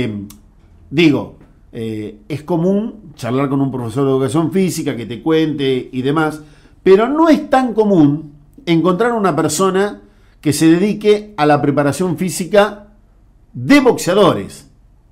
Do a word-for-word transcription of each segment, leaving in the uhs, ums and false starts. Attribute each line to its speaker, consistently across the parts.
Speaker 1: Digo, eh, es común charlar con un profesor de educación física que te cuente y demás, pero no es tan común encontrar una persona que se dedique a la preparación física de boxeadores.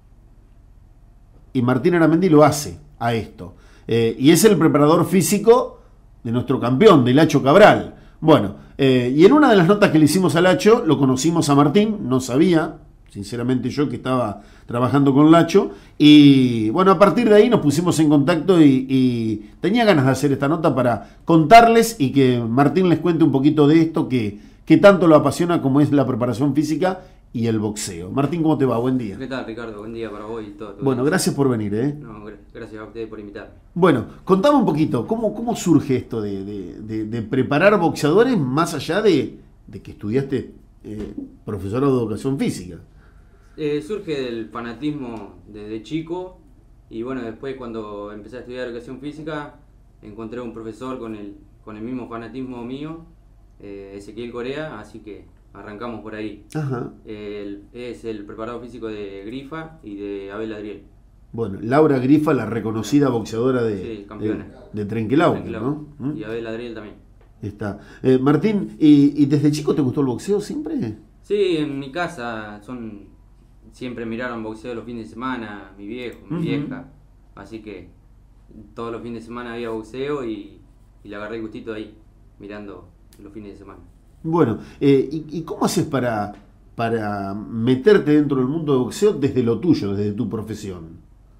Speaker 1: Y Martín Aramendi lo hace a esto. Eh, y es el preparador físico de nuestro campeón, de Lacho Cabral. Bueno, eh, y en una de las notas que le hicimos a Lacho, lo conocimos a Martín, no sabía, sinceramente yo, que estaba trabajando con Lacho, y bueno, a partir de ahí nos pusimos en contacto y, y tenía ganas de hacer esta nota para contarles y que Martín les cuente un poquito de esto que, que tanto lo apasiona como es la preparación física y el boxeo. Martín, ¿cómo te va? Buen día.
Speaker 2: ¿Qué tal, Ricardo? Buen día para vos y todo.
Speaker 1: Bueno, gracias por venir, ¿eh?
Speaker 2: No, gracias a ustedes por invitarme.
Speaker 1: Bueno, contame un poquito, ¿cómo, cómo surge esto de, de, de, de preparar boxeadores más allá de, de que estudiaste eh, profesor de educación física?
Speaker 2: Eh, surge del fanatismo desde chico y bueno, después cuando empecé a estudiar educación física encontré un profesor con el, con el mismo fanatismo mío, eh, Ezequiel Corea, así que arrancamos por ahí.
Speaker 1: Ajá.
Speaker 2: El, es el preparador físico de Grifa y de Abel Adriel.
Speaker 1: Bueno, Laura Grifa, la reconocida boxeadora de,
Speaker 2: sí, campeona.
Speaker 1: de, de Trenquelauquen, ¿no?
Speaker 2: ¿Mm? Y Abel Adriel también.
Speaker 1: Está. Eh, Martín, ¿y, ¿y desde chico te gustó el boxeo siempre?
Speaker 2: Sí, en mi casa son siempre miraron boxeo los fines de semana, mi viejo, mi uh-huh. vieja, así que todos los fines de semana había boxeo y, y le agarré el gustito ahí, mirando los fines de semana.
Speaker 1: Bueno, eh, ¿y, ¿y cómo haces para, para meterte dentro del mundo de boxeo desde lo tuyo, desde tu profesión?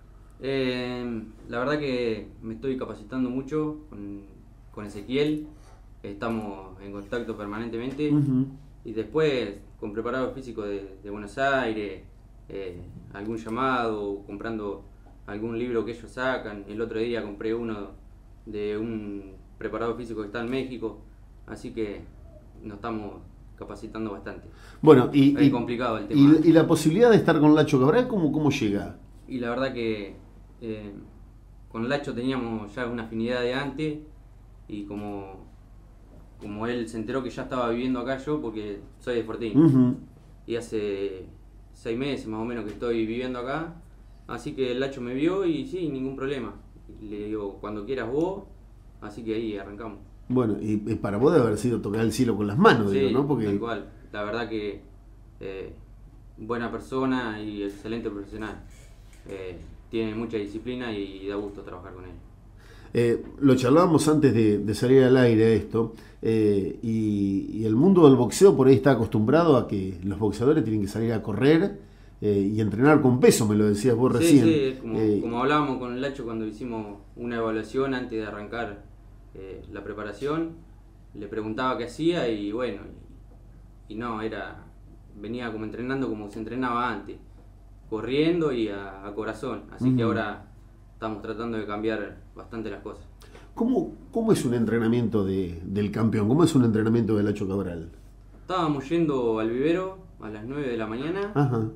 Speaker 2: Eh, la verdad que me estoy capacitando mucho con, con Ezequiel, estamos en contacto permanentemente uh-huh. y después con preparador físico de, de Buenos Aires, eh, algún llamado, comprando algún libro que ellos sacan. El otro día compré uno de un preparador físico que está en México, así que nos estamos capacitando bastante.
Speaker 1: Bueno, y,
Speaker 2: es
Speaker 1: y
Speaker 2: complicado el tema.
Speaker 1: Y, y la posibilidad de estar con Lacho Cabral, ¿cómo, cómo llega?
Speaker 2: Y la verdad que eh, con Lacho teníamos ya una afinidad de antes y como, como él se enteró que ya estaba viviendo acá yo, porque soy de Fortín, uh-huh. y hace seis meses más o menos que estoy viviendo acá, así que el Lacho me vio y sí, ningún problema. Le digo, cuando quieras vos, así que ahí arrancamos.
Speaker 1: Bueno, y para vos debe haber sido tocar el cielo con las manos,
Speaker 2: sí,
Speaker 1: digo, ¿no? Porque...
Speaker 2: tal cual. La verdad que eh, buena persona y excelente profesional. Eh, tiene mucha disciplina y da gusto trabajar con él.
Speaker 1: Eh, lo charlábamos antes de, de salir al aire esto, eh, y, y el mundo del boxeo por ahí está acostumbrado a que los boxeadores tienen que salir a correr eh, y entrenar con peso, me lo decías vos
Speaker 2: sí,
Speaker 1: recién.
Speaker 2: Sí, como,
Speaker 1: eh,
Speaker 2: como hablábamos con el Lacho cuando hicimos una evaluación antes de arrancar eh, la preparación, le preguntaba qué hacía y bueno, y, y no, era venía como entrenando como se entrenaba antes, corriendo y a, a corazón, así uh-huh. que ahora estamos tratando de cambiar bastante las cosas.
Speaker 1: ¿Cómo, cómo es un entrenamiento de, del campeón? ¿Cómo es un entrenamiento de Lacho Cabral?
Speaker 2: Estábamos yendo al vivero a las nueve de la mañana. Ajá.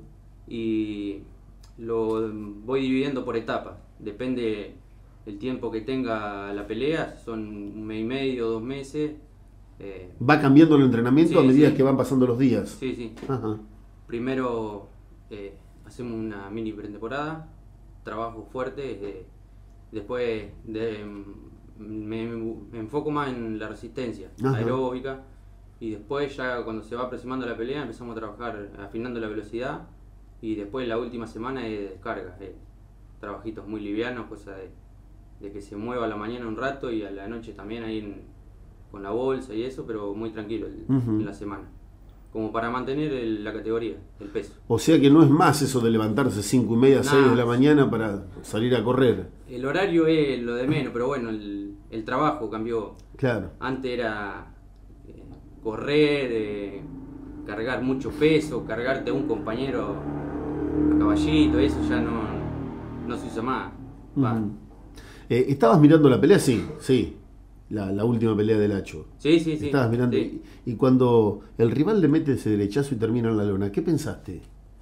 Speaker 2: Y lo voy dividiendo por etapas. Depende el tiempo que tenga la pelea, son un mes y medio, dos meses.
Speaker 1: Eh, ¿Va cambiando el entrenamiento sí, a medida sí. que van pasando los días?
Speaker 2: Sí, sí. Ajá. Primero eh, hacemos una mini pretemporada, trabajo fuerte, eh, después de, me, me enfoco más en la resistencia Ajá. aeróbica y después ya cuando se va aproximando la pelea empezamos a trabajar afinando la velocidad y después la última semana es descarga, eh, trabajitos muy livianos, cosa de, de que se mueva a la mañana un rato y a la noche también ahí en, con la bolsa y eso, pero muy tranquilo el, uh-huh. en la semana. Como para mantener el, la categoría, el peso.
Speaker 1: O sea que no es más eso de levantarse cinco y media, seis de la mañana para salir a correr.
Speaker 2: El horario es lo de menos, pero bueno, el, el trabajo cambió.
Speaker 1: Claro.
Speaker 2: Antes era eh, correr, eh, cargar mucho peso, cargarte a un compañero a caballito, eso ya no, no se usa más.
Speaker 1: Uh-huh. eh, ¿Estabas mirando la pelea? Sí, sí. La, la última pelea del Lacho.
Speaker 2: Sí, sí, sí.
Speaker 1: Estabas mirando.
Speaker 2: Sí.
Speaker 1: Y, y cuando el rival le mete ese derechazo y termina en la lona, ¿qué pensaste?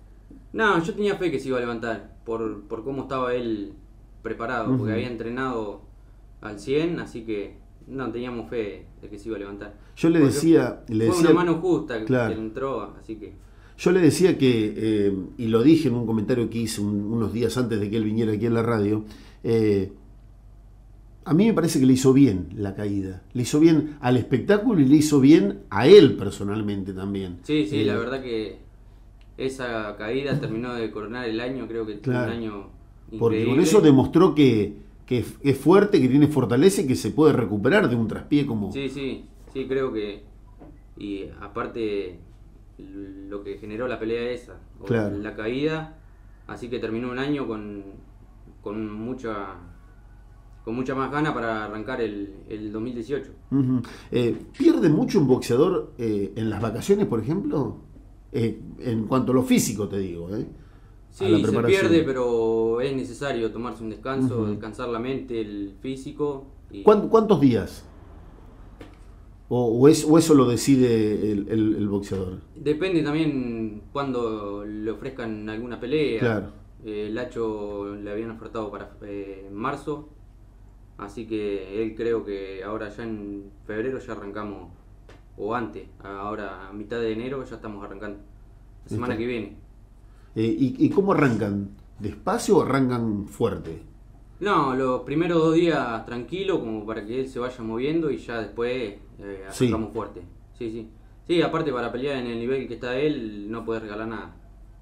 Speaker 2: No, yo tenía fe que se iba a levantar por, por cómo estaba él preparado, uh-huh. porque había entrenado al cien, así que no teníamos fe de que se iba a levantar.
Speaker 1: Yo le
Speaker 2: porque
Speaker 1: decía... Le
Speaker 2: fue
Speaker 1: decía,
Speaker 2: una mano justa
Speaker 1: claro.
Speaker 2: que entró, así que...
Speaker 1: Yo le decía que, eh, y lo dije en un comentario que hice un, unos días antes de que él viniera aquí en la radio, eh, a mí me parece que le hizo bien la caída. Le hizo bien al espectáculo y le hizo bien a él personalmente también.
Speaker 2: Sí, sí,
Speaker 1: eh,
Speaker 2: la verdad que esa caída terminó de coronar el año, creo que
Speaker 1: claro,
Speaker 2: un año increíble.
Speaker 1: Porque con eso demostró que, que es fuerte, que tiene fortaleza y que se puede recuperar de un traspié como...
Speaker 2: Sí, sí, sí, creo que... Y aparte, lo que generó la pelea esa, o
Speaker 1: claro.
Speaker 2: la caída, así que terminó un año con, con mucha... con mucha más gana para arrancar el, el dos mil dieciocho.
Speaker 1: Uh-huh. eh, ¿Pierde mucho un boxeador eh, en las vacaciones, por ejemplo? Eh, en cuanto a lo físico, te digo. ¿eh?
Speaker 2: Sí, se pierde, pero es necesario tomarse un descanso, uh-huh. descansar la mente, el físico. Y...
Speaker 1: ¿Cuántos días? ¿O, o, es, ¿O eso lo decide el, el, el boxeador?
Speaker 2: Depende también cuando le ofrezcan alguna pelea.
Speaker 1: Claro.
Speaker 2: Eh, Lacho le habían ofertado para eh, marzo. Así que él creo que ahora ya en febrero ya arrancamos, o antes, ahora a mitad de enero ya estamos arrancando, la semana Está. que viene.
Speaker 1: Eh, ¿y, ¿Y cómo arrancan? ¿Despacio o arrancan fuerte?
Speaker 2: No, los primeros dos días tranquilo, como para que él se vaya moviendo y ya después eh, arrancamos sí. fuerte. Sí, sí. Sí, aparte para pelear en el nivel que está él, no puede regalar nada.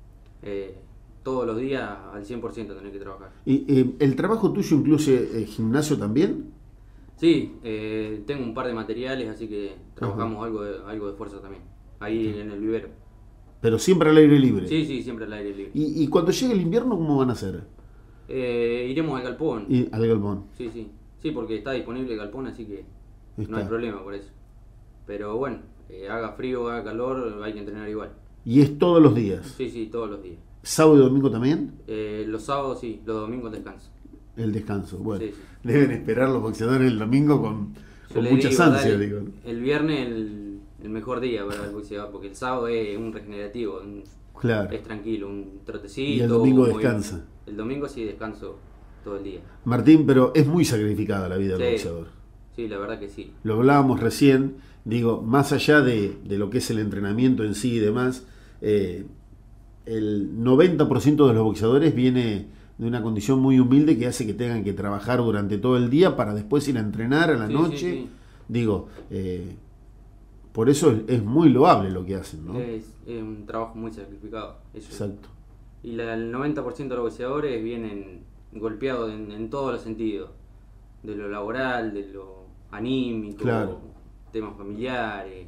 Speaker 2: Eh, todos los días al cien por ciento tenés que trabajar.
Speaker 1: ¿Y eh, el trabajo tuyo incluye eh, gimnasio también?
Speaker 2: Sí, eh, tengo un par de materiales, así que trabajamos algo de, algo de fuerza también, ahí uh-huh. en el vivero.
Speaker 1: ¿Pero siempre al aire libre?
Speaker 2: Sí, sí, siempre al aire libre.
Speaker 1: ¿Y, y cuando llegue el invierno cómo van a hacer?
Speaker 2: Eh, iremos al galpón.
Speaker 1: ¿Y al galpón?
Speaker 2: Sí, sí, sí, porque está disponible el galpón, así que está. No hay problema por eso. Pero bueno, eh, haga frío, haga calor, hay que entrenar igual.
Speaker 1: ¿Y es todos los días?
Speaker 2: Sí, sí, todos los días.
Speaker 1: ¿Sábado y domingo también?
Speaker 2: Eh, los sábados sí, los domingos descanso.
Speaker 1: El descanso, bueno. Sí, sí. Deben esperar los boxeadores el domingo con, con muchas ansias, digo.
Speaker 2: El viernes el, el mejor día para el boxeador, porque el sábado es un regenerativo, un,
Speaker 1: claro.
Speaker 2: es tranquilo, un trotecito.
Speaker 1: Y el domingo descansa.
Speaker 2: Muy, el domingo sí descanso todo el día.
Speaker 1: Martín, pero es muy sacrificada la vida
Speaker 2: sí,
Speaker 1: del boxeador.
Speaker 2: Sí, la verdad que sí.
Speaker 1: Lo hablábamos recién, digo, más allá de, de lo que es el entrenamiento en sí y demás, eh, el noventa por ciento de los boxeadores viene de una condición muy humilde que hace que tengan que trabajar durante todo el día para después ir a entrenar a la
Speaker 2: sí,
Speaker 1: noche.
Speaker 2: Sí, sí.
Speaker 1: Digo, eh, por eso es, es muy loable lo que hacen, ¿no?
Speaker 2: Es, es un trabajo muy sacrificado. Eso
Speaker 1: Exacto.
Speaker 2: Es. Y la, el noventa por ciento de los boxeadores vienen golpeados en, en todos los sentidos. De lo laboral, de lo anímico,
Speaker 1: claro.
Speaker 2: temas familiares.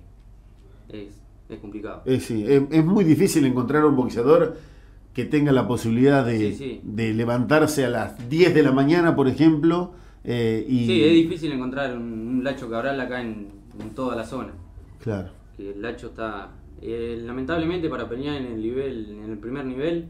Speaker 2: Es, es complicado.
Speaker 1: Es, sí, es, es muy difícil encontrar un boxeador que tenga la posibilidad de,
Speaker 2: sí, sí.
Speaker 1: de levantarse a las diez de la mañana, por ejemplo. Eh, y...
Speaker 2: Sí, es difícil encontrar un, un Lacho Cabral acá en, en toda la zona.
Speaker 1: Claro.
Speaker 2: Que el Lacho está... Eh, lamentablemente para pelear en el nivel, en el primer nivel,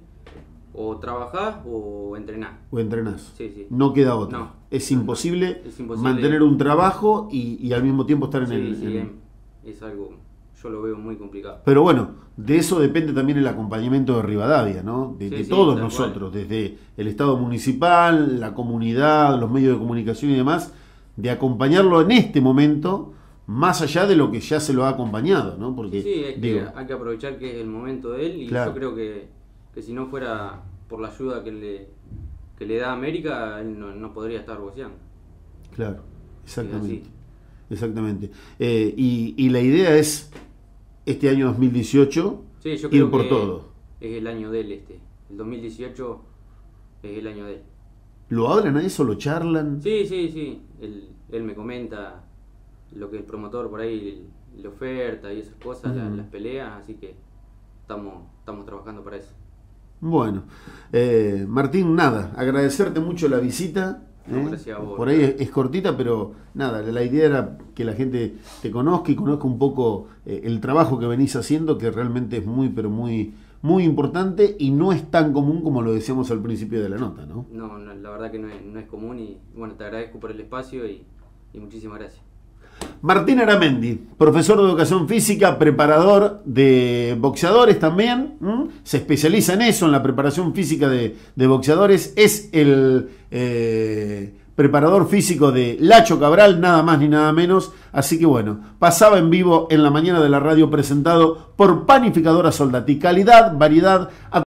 Speaker 2: o trabajás o entrenás.
Speaker 1: O entrenás.
Speaker 2: Sí, sí.
Speaker 1: No queda otra.
Speaker 2: No,
Speaker 1: es,
Speaker 2: no,
Speaker 1: imposible
Speaker 2: no. es imposible
Speaker 1: mantener un trabajo y, y al mismo tiempo estar en
Speaker 2: sí,
Speaker 1: el...
Speaker 2: Sí,
Speaker 1: en...
Speaker 2: es algo... Yo lo veo muy complicado.
Speaker 1: Pero bueno, de eso depende también el acompañamiento de Rivadavia, ¿no? De,
Speaker 2: sí,
Speaker 1: de
Speaker 2: sí,
Speaker 1: todos nosotros, cual. Desde el Estado municipal, la comunidad, los medios de comunicación y demás, de acompañarlo en este momento, más allá de lo que ya se lo ha acompañado, ¿no? Porque,
Speaker 2: sí, sí, es
Speaker 1: digo,
Speaker 2: que hay que aprovechar que es el momento de él y claro. yo creo que, que si no fuera por la ayuda que le, que le da América, él no, no podría estar boxeando.
Speaker 1: Claro, exactamente. Exactamente. Eh, y, y la idea es... Este año dos mil dieciocho,
Speaker 2: sí, yo creo
Speaker 1: ir por
Speaker 2: que
Speaker 1: todo.
Speaker 2: Es el año de él este. El dos mil dieciocho es el año de él.
Speaker 1: ¿Lo hablan a eso? ¿Lo charlan?
Speaker 2: Sí, sí, sí. Él, él me comenta lo que el promotor por ahí le oferta y esas cosas, uh-huh. las, las peleas, así que estamos, estamos trabajando para eso.
Speaker 1: Bueno, eh, Martín, nada, agradecerte mucho la visita.
Speaker 2: No,
Speaker 1: ¿eh?
Speaker 2: Gracias a vos.
Speaker 1: Por ahí es, es cortita, pero nada, la idea era que la gente te conozca y conozca un poco eh, el trabajo que venís haciendo, que realmente es muy, pero muy, muy importante y no es tan común como lo decíamos al principio de la nota, ¿no?
Speaker 2: No, no la verdad que no es, no es común y bueno, te agradezco por el espacio y, y muchísimas gracias.
Speaker 1: Martín Aramendi, profesor de educación física, preparador de boxeadores también, ¿m? Se especializa en eso, en la preparación física de, de boxeadores, es el eh, preparador físico de Lacho Cabral, nada más ni nada menos. Así que bueno, pasaba en vivo en la mañana de la radio, presentado por Panificadora Soldati. Calidad, variedad,